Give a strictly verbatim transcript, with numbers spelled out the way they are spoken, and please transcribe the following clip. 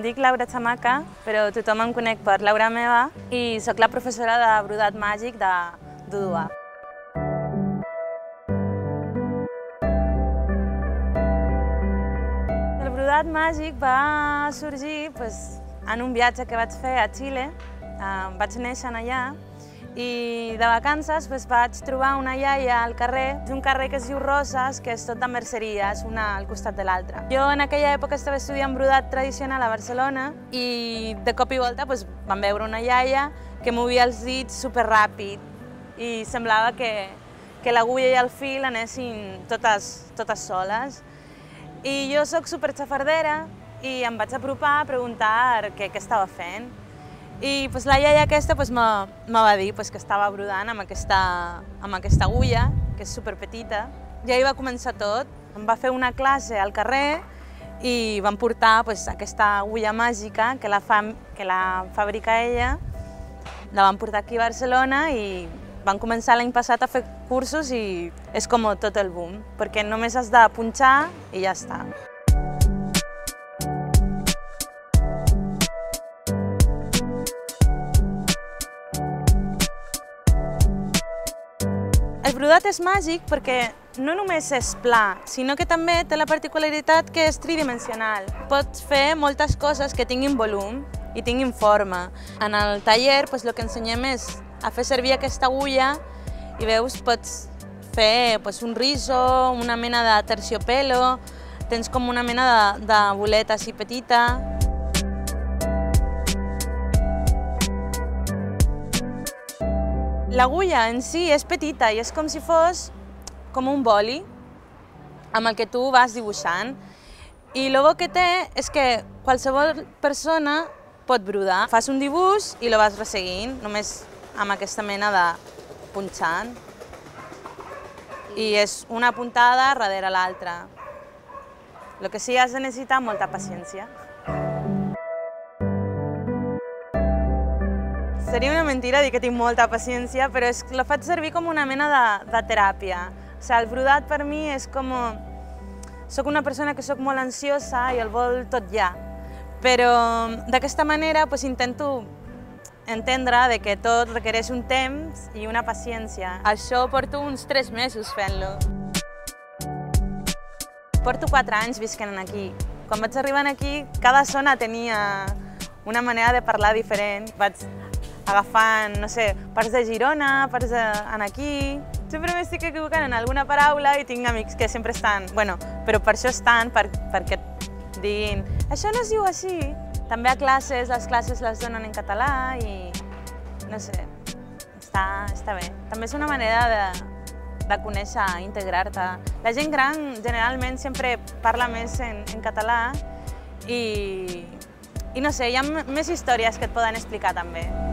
dic Laura Chamaca, però tothom em conec per Laura Ameba i sóc la professora de brodat màgic de d'Udua. El brodat màgic va sorgir pues, en un viatge que vaig fer a Xile. Uh, vaig néixer allà i de vacances pues, vaig trobar una iaia al carrer, un carrer que es diu Roses, que és tot de merceries, una al costat de l'altra. Jo en aquella època estava estudiant brodat tradicional a Barcelona i de cop i volta pues, vam veure una iaia que movia els dits superràpid i semblava que, que l'agulla i el fil anessin totes, totes soles. I jo sóc superxafardera i em vaig apropar a preguntar què, què estava fent. I pues, la iaia aquesta pues, me va dir pues, que estava brodant amb aquesta, amb aquesta agulla, que és superpetita. I ahir va començar tot. Em va fer una classe al carrer i vam portar pues, aquesta agulla màgica que la, fa, que la fabrica ella. La vam portar aquí a Barcelona i vam començar l'any passat a fer cursos i és com tot el boom, perquè només has de punxar i ja està. El brodat és màgic perquè no només és pla, sinó que també té la particularitat que és tridimensional. Pots fer moltes coses que tinguin volum i tinguin forma. En el taller pues, el que ensenyem és a fer servir aquesta agulla i veus, pots fer pues, un riso, una mena de terciopelo, tens com una mena de, de boleta així petita. L'agulla en si és petita i és com si fos com un boli amb el que tu vas dibuixant. I el bo que té és que qualsevol persona pot brodar. Fas un dibuix i el vas resseguint, només amb aquesta mena de punxant. I és una puntada darrere l'altra. El que sí has de necessitar molta paciència. Seria una mentira dir que tinc molta paciència, però és, la faig servir com una mena de, de teràpia. O sigui, el brodat per mi és com... Soc una persona que soc molt ansiosa i el vol tot ja. Però d'aquesta manera pues, intento entendre de que tot requereix un temps i una paciència. Això porto uns tres mesos fent-lo. Porto quatre anys visquent aquí. Quan vaig arribar aquí, cada zona tenia una manera de parlar diferent. Vaig agafant, no sé, parts de Girona, parts d'aquí. Sempre m'estic equivocant en alguna paraula i tinc amics que sempre estan... Bueno, però per això estan, per, perquè diguin això no es diu així. També a classes, les classes les donen en català i... no sé, està, està bé. També és una manera de, de conèixer, integrar-te. La gent gran generalment sempre parla més en, en català i, i no sé, hi ha més històries que et poden explicar també.